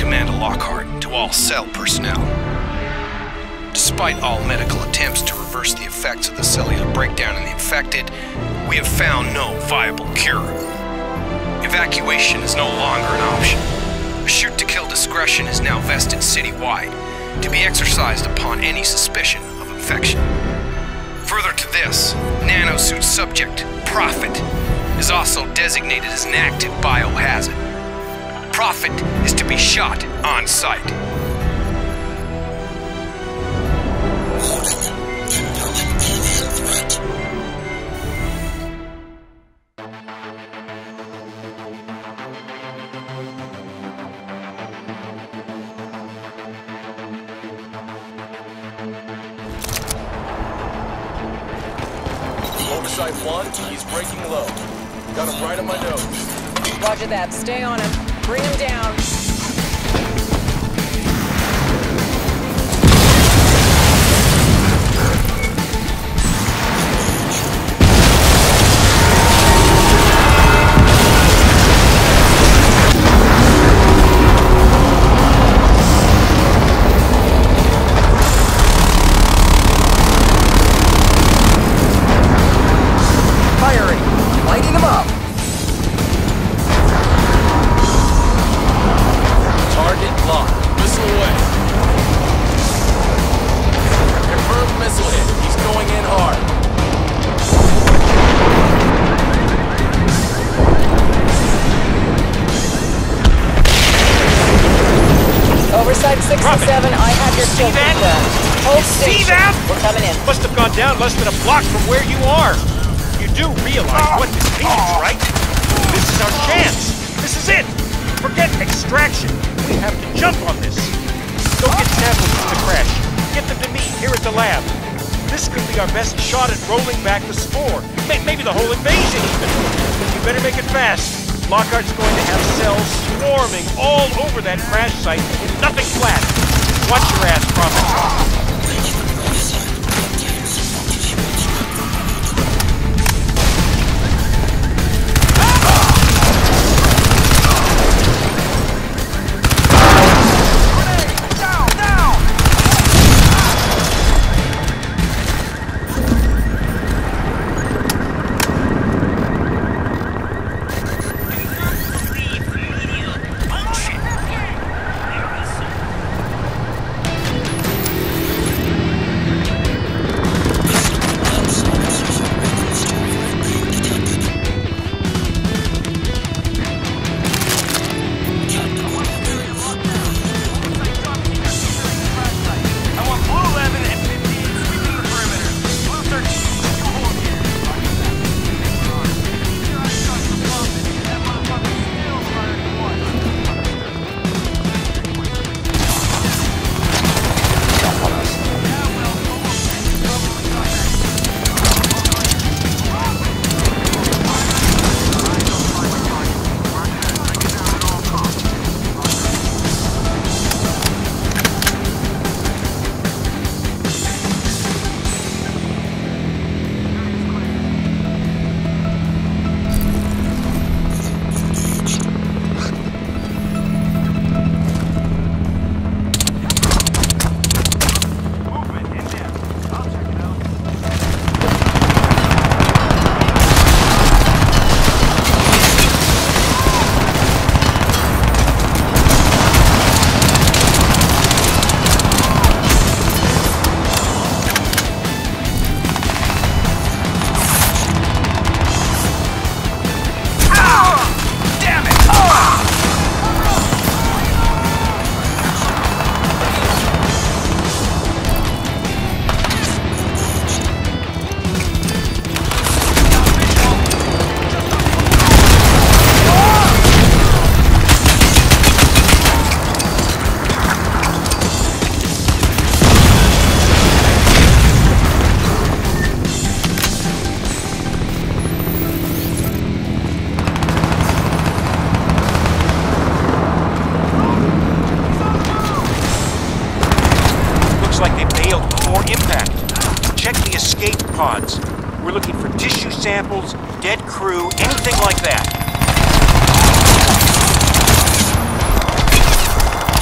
Commander Lockhart, to all cell personnel. Despite all medical attempts to reverse the effects of the cellular breakdown in the infected, we have found no viable cure. Evacuation is no longer an option. A shoot-to-kill discretion is now vested citywide, to be exercised upon any suspicion of infection. Further to this, Nanosuit subject, Prophet, is also designated as an active biohazard. Prophet is to be shot on sight. Oversight 1, he's breaking low. Got him right on my nose. Roger that. Stay on him. Bring him down. Lighting him up! Target locked. Missile away. Confirmed missile hit. He's going in hard. Oversight 6 and 7, I have your kill confirmed. Hold station. See that? We're coming in. Must have gone down less than a block from where you are. You do realize what this means, right? This is our chance. This is it. Forget extraction. We have to jump on this. Go get samples from the crash. Get them to me here at the lab. This could be our best shot at rolling back the spore. Maybe the whole invasion even. You better make it fast. Lockhart's going to have cells swarming all over that crash site with nothing flat. Watch your ass, Prophet. pods. We're looking for tissue samples, dead crew, anything like that.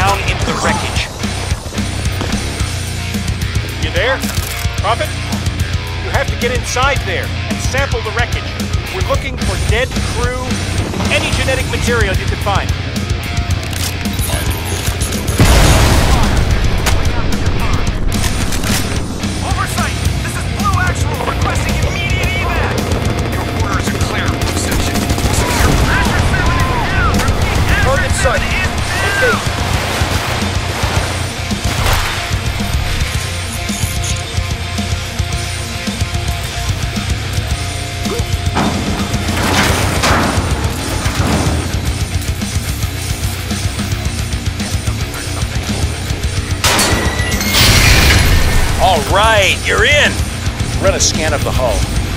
down into the wreckage. You there? Prophet? You have to get inside there and sample the wreckage. We're looking for dead crew, any genetic material you can find. Oversight! This is Blue Actual requesting immediate evac! Your orders are clear, Blue Section. Secure Asher 7 is down! Repeat, Asher Target 7 sight. is down! Engage. All right, you're in. Run a scan of the hull.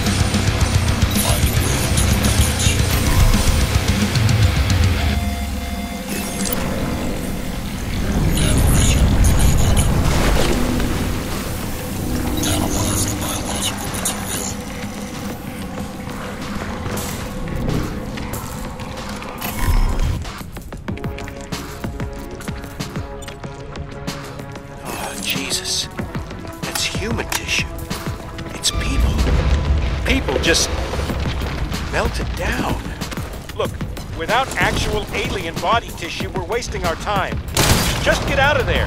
Oh, Jesus. That's human tissue. It's people. People just melted down. Look, without actual alien body tissue, we're wasting our time. Just get out of there.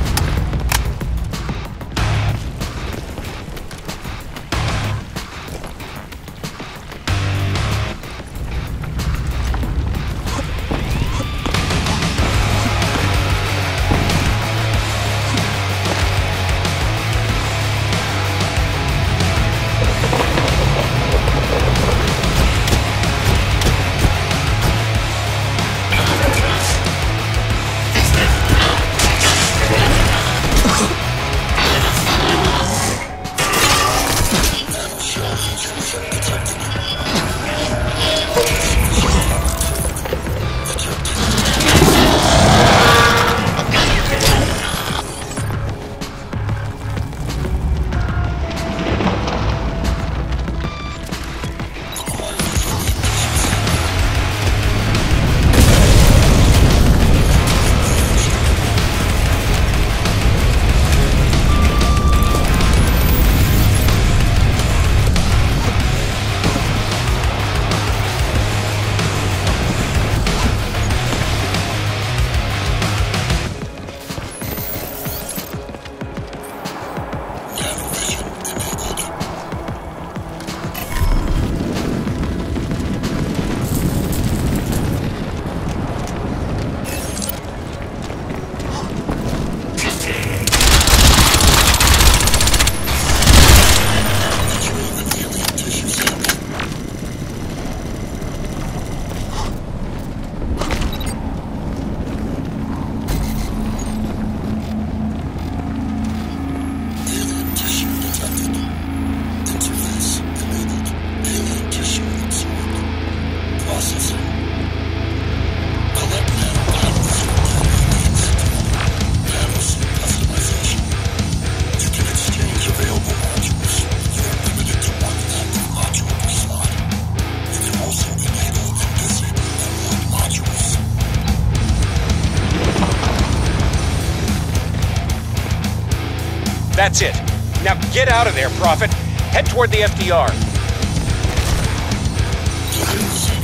That's it. Now get out of there, Prophet. Head toward the FDR.